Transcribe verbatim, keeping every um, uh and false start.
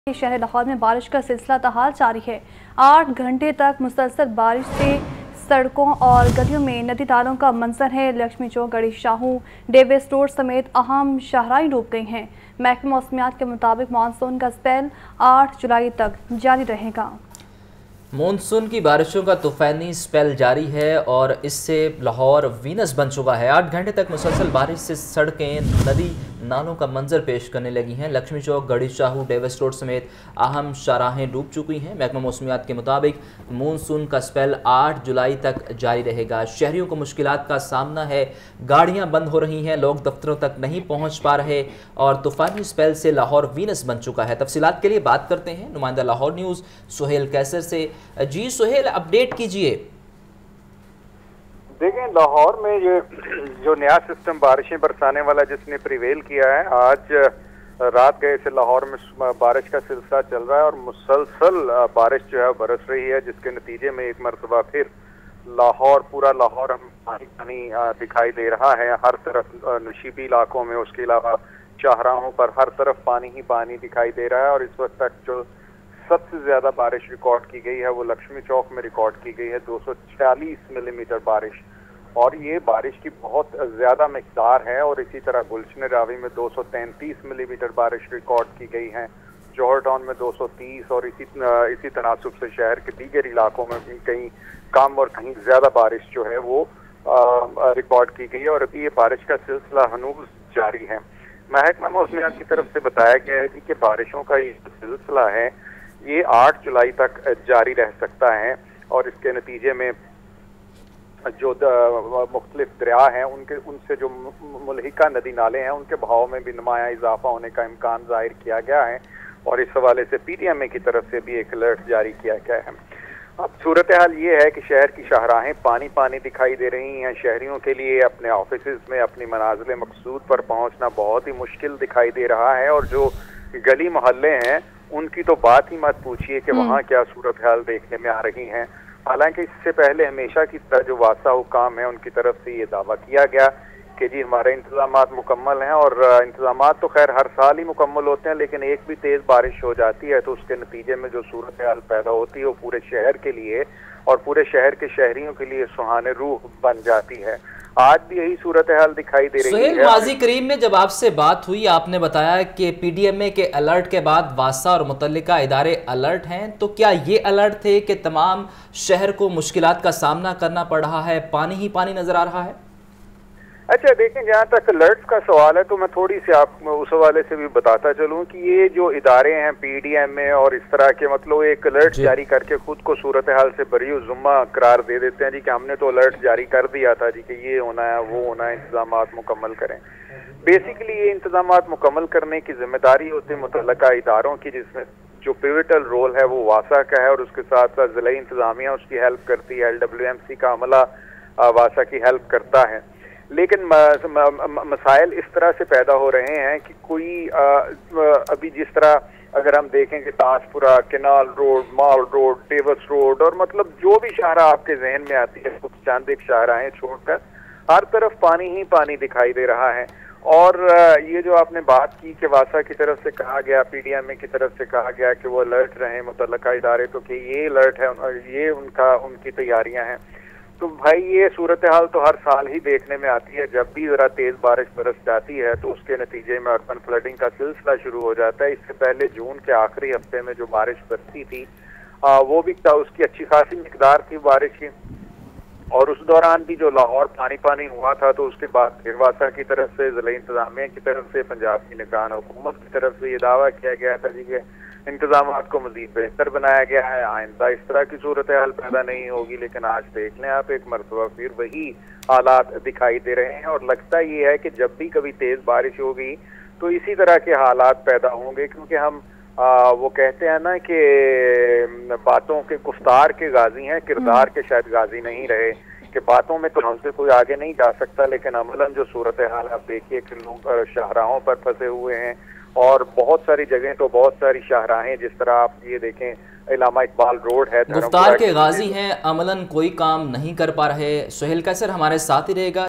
शहर लाहौर में बारिश का सिलसिला ताहाल जारी है। आठ घंटे तक मुसलसल बारिश से सड़कों और गलियों में नदी तालों का मंजर है। लक्ष्मी चौक, गड़ी शाहू, डेविस रोड समेत अहम शाहराएं डूब गई हैं। महकमा मौसमियात के मुताबिक मानसून का स्पेल आठ जुलाई तक जारी रहेगा। मानसून की बारिशों का तूफ़ानी स्पेल जारी है और इससे लाहौर वीनस बन चुका है। आठ घंटे तक मुसलसल बारिश से सड़कें, नदी नालों का मंजर पेश करने लगी हैं। लक्ष्मी चौक, गड़ी शाहू, डेविस रोड समेत अहम शाहराहें डूब चुकी हैं। महकमा मौसमियात के मुताबिक मानसून का स्पेल आठ जुलाई तक जारी रहेगा। शहरियों को मुश्किलात का सामना है, गाड़ियाँ बंद हो रही हैं, लोग दफ्तरों तक नहीं पहुँच पा रहे और तूफ़ानी स्पेल से लाहौर वीनस बन चुका है। तफसीलात के लिए बात करते हैं नुमाइंदा लाहौर न्यूज़ सुहेल कैसर से। जी सुहेल, अपडेट कीजिए। देखें, लाहौर में ये जो नया सिस्टम बारिशें बरसाने वाला जिसने प्रिवेल किया है, आज रात गए से लाहौर में बारिश का सिलसिला चल रहा है और मुसलसल बारिश जो है बरस रही है, जिसके नतीजे में एक मरतबा फिर लाहौर पूरा लाहौर हम पानी पानी दिखाई दे रहा है। हर तरफ नशीबी इलाकों में, उसके अलावा शाहराहों पर हर तरफ पानी ही पानी दिखाई दे रहा है। और इस वक्त तक जो सबसे ज्यादा बारिश रिकॉर्ड की गई है वो लक्ष्मी चौक में रिकॉर्ड की गई है, दो सौ छियालीस मिलीमीटर बारिश, और ये बारिश की बहुत ज्यादा मिकदार है। और इसी तरह गुलशन रावी में दो सौ तैंतीस मिलीमीटर बारिश रिकॉर्ड की गई है, जौहर टाउन में दो सौ तीस, और इसी इसी तनासुब से शहर के दीगर इलाकों में भी कहीं कम और कहीं ज्यादा बारिश जो है वो रिकॉर्ड की गई है। और अभी ये बारिश का सिलसिला हनूज जारी है। महकमा मौसमियात की तरफ से बताया गया है कि बारिशों का ये सिलसिला है ये आठ जुलाई तक जारी रह सकता है और इसके नतीजे में जो मुख्तलिफ दरिया हैं उनके उनसे जो मुल्हिका नदी नाले हैं उनके बहाव में भी नुमाया इजाफा होने का इम्कान जाहिर किया गया है। और इस हवाले से पी डी एम ए की तरफ से भी एक अलर्ट जारी किया गया है। अब सूरत हाल ये है कि शहर की शाहराहें पानी पानी दिखाई दे रही हैं। शहरियों के लिए अपने ऑफिस में, अपनी मनाजिल मकसूद पर पहुँचना बहुत ही मुश्किल दिखाई दे रहा है। और जो गली मोहल्ले हैं उनकी तो बात ही मत पूछिए कि वहाँ क्या सूरत हाल देखने में आ रही हैं। हालांकि इससे पहले हमेशा की तरह जो वासा हुकाम है उनकी तरफ से ये दावा किया गया कि जी हमारे इंतजामात मुकम्मल हैं, और इंतजामात तो खैर हर साल ही मुकम्मल होते हैं, लेकिन एक भी तेज़ बारिश हो जाती है तो उसके नतीजे में जो सूरत हाल पैदा होती है वो पूरे शहर के लिए और पूरे शहर के शहरियों के लिए सुहाने रूह बन जाती है। आज भी यही सूरत हाल दिखाई दे रही है। माजी करीम में जब आपसे बात हुई आपने बताया कि पी डी एम ए के अलर्ट के बाद वासा और मुतल्लिका इदारे अलर्ट हैं, तो क्या ये अलर्ट थे कि तमाम शहर को मुश्किलात का सामना करना पड़ रहा है, पानी ही पानी नजर आ रहा है? अच्छा देखें, जहाँ तक अलर्ट का सवाल है तो मैं थोड़ी सी आप उस हवाले से भी बताता चलूँ कि ये जो इदारे हैं पी डी एम ए और इस तरह के, मतलब एक अलर्ट जारी करके खुद को सूरत हाल से बरी जुम्मा करार दे देते हैं जी कि हमने तो अलर्ट जारी कर दिया था जी कि ये होना है वो होना है, इंतजामात मुकम्मल करें। बेसिकली ये इंतजामात मुकम्मल करने की जिम्मेदारी होती है मुतल्लका इदारों की, जिसमें जो पिविटल रोल है वो वासा का है और उसके साथ साथ ज़िला इंतजामिया उसकी हेल्प करती है, एल डब्ल्यू एम सी का अमला वासा की हेल्प करता है। लेकिन मसाइल इस तरह से पैदा हो रहे हैं कि कोई आ, अभी जिस तरह अगर हम देखें कि Tajpura, canal road, mall road, Davis road, और मतलब जो भी शाहरा आपके जहन में आती है कुछ चंद एक शाहराएं छोड़कर हर तरफ पानी ही पानी दिखाई दे रहा है। और ये जो आपने बात की कि वासा की तरफ से कहा गया, पी डी एम ए की तरफ से कहा गया कि वो अलर्ट रहे मुतल्लिका इदारे, तो कि ये अलर्ट है, ये उनका उनकी तैयारियां हैं। तो भाई ये सूरत हाल तो हर साल ही देखने में आती है। जब भी ज़रा तेज़ बारिश बरस जाती है तो उसके नतीजे में अर्बन फ्लडिंग का सिलसिला शुरू हो जाता है। इससे पहले जून के आखिरी हफ्ते में जो बारिश बरसी थी आ, वो भी था, उसकी अच्छी खासी मिकदार थी बारिश की, और उस दौरान भी जो लाहौर पानी पानी हुआ था तो उसके बाद फिर वासा की तरफ से, ज़िला इंतजामिया की तरफ से, पंजाब की निगरान हुकूमत की तरफ से ये दावा किया गया था जी कि इंतजामात को मजीद बेहतर बनाया गया है, आइंदा इस तरह की सूरत हाल पैदा नहीं होगी। लेकिन आज देख लें आप, एक मरतबा फिर वही हालात दिखाई दे रहे हैं और लगता ये है कि जब भी कभी तेज़ बारिश होगी तो इसी तरह के हालात पैदा होंगे, क्योंकि हम आ, वो कहते हैं ना कि बातों के गुफ्तार के गाजी हैं, किरदार के शायद गाजी नहीं रहे, कि बातों में तो हमसे कोई आगे नहीं जा सकता, लेकिन अमलन जो सूरत हाल आप देखिए कि लोग शाहराहों पर फंसे हुए हैं और बहुत सारी जगह तो बहुत सारी शाहराहें, जिस तरह आप ये देखें इलामा इकबाल रोड है, गुफ्तार के गाजी हैं, अमलन कोई काम नहीं कर पा रहे। सुहेल कैसर हमारे साथ ही रहेगा।